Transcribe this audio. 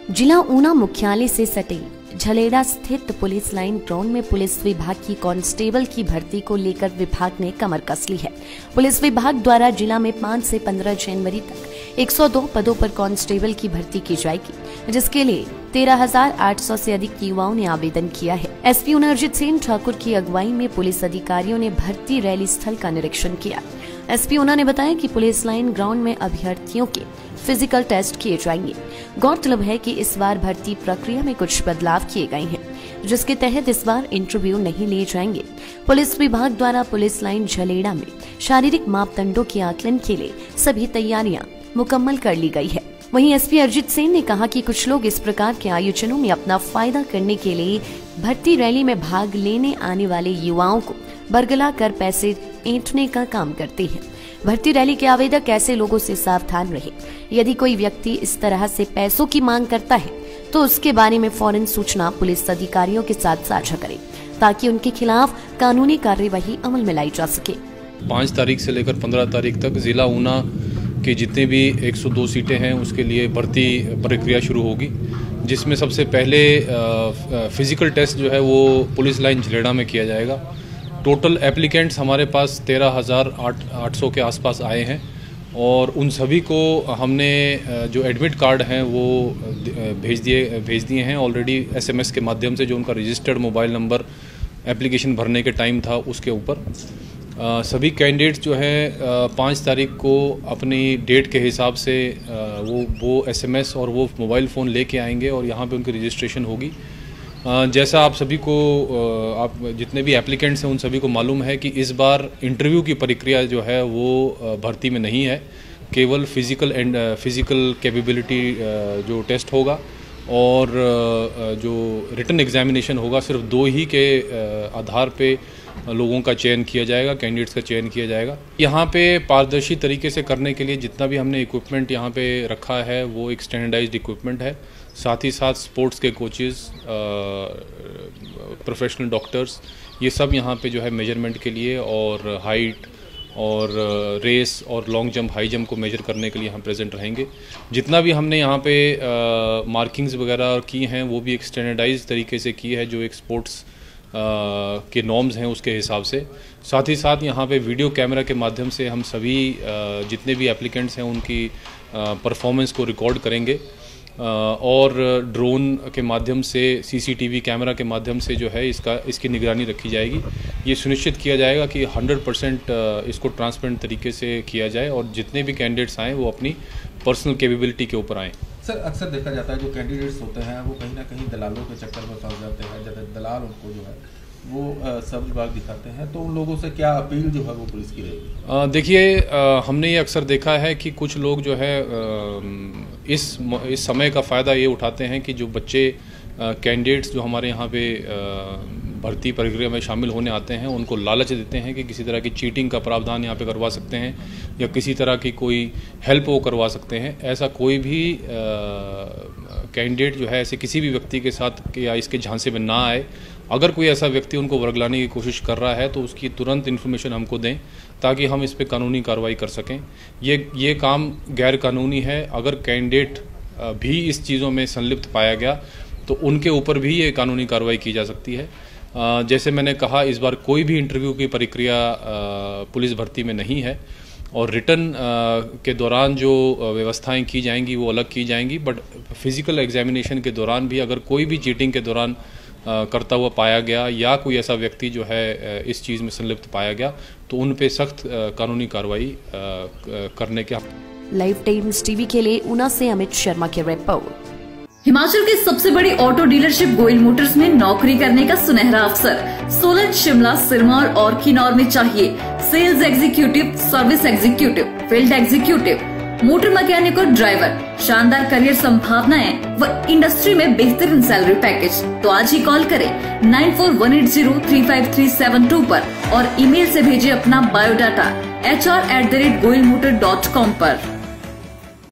जिला ऊना मुख्यालय से सटे झलेड़ा स्थित पुलिस लाइन ग्राउंड में पुलिस विभाग की कांस्टेबल की भर्ती को लेकर विभाग ने कमर कस ली है। पुलिस विभाग द्वारा जिला में 5 से 15 जनवरी तक 102 पदों पर कांस्टेबल की भर्ती की जाएगी, जिसके लिए 13,800 से अधिक युवाओं ने आवेदन किया है। एसपी अरिजीत सिंह ठाकुर की अगुवाई में पुलिस अधिकारियों ने भर्ती रैली स्थल का निरीक्षण किया। एसपी ऊना ने बताया कि पुलिस लाइन ग्राउंड में अभ्यर्थियों के फिजिकल टेस्ट किए जाएंगे। गौरतलब है कि इस बार भर्ती प्रक्रिया में कुछ बदलाव किए गए हैं, जिसके तहत इस बार इंटरव्यू नहीं लिए जाएंगे। पुलिस विभाग द्वारा पुलिस लाइन झलेड़ा में शारीरिक मापदंडों के आकलन के लिए सभी तैयारियां मुकम्मल कर ली गई है। वहीं एसपी अरिजीत सिंह ने कहा कि कुछ लोग इस प्रकार के आयोजनों में अपना फायदा करने के लिए भर्ती रैली में भाग लेने आने वाले युवाओं को बरगला कर पैसे ऐंठने का काम करते हैं। भर्ती रैली के आवेदक ऐसे लोगों से सावधान रहे। यदि कोई व्यक्ति इस तरह से पैसों की मांग करता है तो उसके बारे में फौरन सूचना पुलिस अधिकारियों के साथ साझा करें, ताकि उनके खिलाफ कानूनी कार्यवाही अमल में लाई जा सके। 5 तारीख से लेकर 15 तारीख तक जिला ऊना के जितने भी 102 सीटें हैं उसके लिए भर्ती प्रक्रिया शुरू होगी, जिसमें सबसे पहले फिजिकल टेस्ट जो है वो पुलिस लाइन झलेड़ा में किया जाएगा। टोटल एप्लीकेंट्स हमारे पास 13,800 के आसपास आए हैं और उन सभी को हमने जो एडमिट कार्ड हैं वो भेज दिए हैं ऑलरेडी SMS के माध्यम से, जो उनका रजिस्टर्ड मोबाइल नंबर एप्लीकेशन भरने के टाइम था उसके ऊपर। सभी कैंडिडेट्स जो है 5 तारीख को अपनी डेट के हिसाब से वो SMS और वो मोबाइल फ़ोन लेके आएंगे और यहाँ पे उनकी रजिस्ट्रेशन होगी। जैसा आप सभी को आप जितने भी एप्लीकेंट्स हैं उन सभी को मालूम है कि इस बार इंटरव्यू की प्रक्रिया जो है वो भर्ती में नहीं है, केवल फिजिकल कैपेबिलिटी जो टेस्ट होगा और जो रिटन एग्जामिनेशन होगा, सिर्फ 2 ही के आधार पे लोगों का चयन किया जाएगा, कैंडिडेट्स का चयन किया जाएगा। यहाँ पे पारदर्शी तरीके से करने के लिए जितना भी हमने इक्विपमेंट यहाँ पे रखा है वो एक स्टैंडर्डाइज्ड इक्विपमेंट है। साथ ही साथ स्पोर्ट्स के कोचेस, प्रोफेशनल डॉक्टर्स, ये सब यहाँ पे जो है मेजरमेंट के लिए और हाइट और रेस और लॉन्ग जंप, हाई जंप को मेजर करने के लिए हम प्रेजेंट रहेंगे। जितना भी हमने यहाँ पे मार्किंग्स वगैरह की हैं वो भी एक स्टैंडर्डाइज तरीके से की है, जो एक स्पोर्ट्स के नॉर्म्स हैं उसके हिसाब से। साथ ही साथ यहाँ पे वीडियो कैमरा के माध्यम से हम सभी जितने भी एप्लीकेंट्स हैं उनकी परफॉर्मेंस को रिकॉर्ड करेंगे और ड्रोन के माध्यम से, CCTV कैमरा के माध्यम से जो है इसकी निगरानी रखी जाएगी। ये सुनिश्चित किया जाएगा कि 100% इसको ट्रांसपेरेंट तरीके से किया जाए और जितने भी कैंडिडेट्स आएँ वो अपनी पर्सनल कैपेबिलिटी के ऊपर आएँ। सर, अक्सर देखा जाता है जो कैंडिडेट्स होते हैं वो कहीं ना कहीं दलालों के चक्कर में फंस जाते हैं। जब दलाल उनको जो है वो सब विभाग दिखाते हैं, तो उन लोगों से क्या अपील जो है वो पुलिस की रहेगी? देखिए, हमने ये अक्सर देखा है कि कुछ लोग जो है इस समय का फ़ायदा ये उठाते हैं कि जो बच्चे कैंडिडेट्स जो हमारे यहाँ पे भर्ती प्रक्रिया में शामिल होने आते हैं उनको लालच देते हैं कि किसी तरह की चीटिंग का प्रावधान यहाँ पे करवा सकते हैं या किसी तरह की कोई हेल्प वो करवा सकते हैं। ऐसा कोई भी कैंडिडेट जो है ऐसे किसी भी व्यक्ति के साथ या इसके झांसे में ना आए। अगर कोई ऐसा व्यक्ति उनको वर्गलाने की कोशिश कर रहा है तो उसकी तुरंत इन्फॉर्मेशन हमको दें, ताकि हम इस पे कानूनी कार्रवाई कर सकें। ये काम गैर कानूनी है। अगर कैंडिडेट भी इस चीज़ों में संलिप्त पाया गया तो उनके ऊपर भी ये कानूनी कार्रवाई की जा सकती है। जैसे मैंने कहा, इस बार कोई भी इंटरव्यू की प्रक्रिया पुलिस भर्ती में नहीं है और रिटर्न के दौरान जो व्यवस्थाएं की जाएंगी वो अलग की जाएंगी, बट फिजिकल एग्जामिनेशन के दौरान भी अगर कोई भी चीटिंग के दौरान करता हुआ पाया गया या कोई ऐसा व्यक्ति जो है इस चीज़ में संलिप्त पाया गया तो उन पे सख्त कानूनी कार्रवाई करने के। लाइव टाइम्स टीवी के लिए ऊना से अमित शर्मा की रिपोर्ट। हिमाचल की सबसे बड़ी ऑटो डीलरशिप गोयल मोटर्स में नौकरी करने का सुनहरा अवसर सोलन, शिमला, सिरमौर और किन्नौर में चाहिए sales executive, service executive, field executive, motor mechanic और ड्राइवर। शानदार करियर संभावनाएं व इंडस्ट्री में बेहतरीन सैलरी पैकेज। तो आज ही कॉल करें 9418035372 पर और ईमेल से भेजिए अपना बायोडाटा hr@goilmotor.com पर।